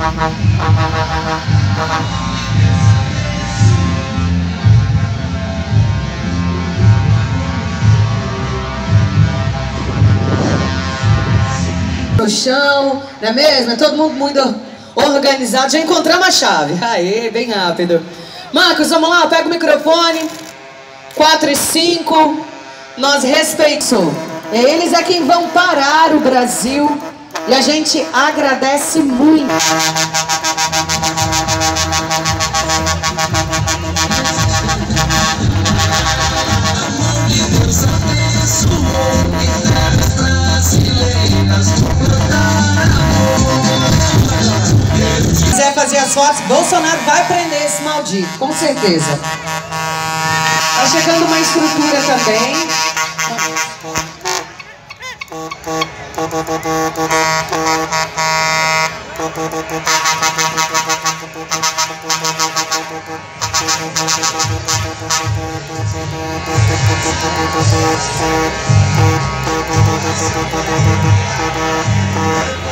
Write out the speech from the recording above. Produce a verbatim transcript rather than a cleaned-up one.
No chão, não é mesmo? É todo mundo muito organizado. Já encontramos a chave. Aê, bem rápido. Marcos, vamos lá, pega o microfone. quatro e cinco. Nós respeitamos. Eles é quem vão parar o Brasil. E a gente agradece muito. Se quiser fazer as fotos, Bolsonaro vai prender esse maldito, com certeza. Tá chegando uma estrutura também.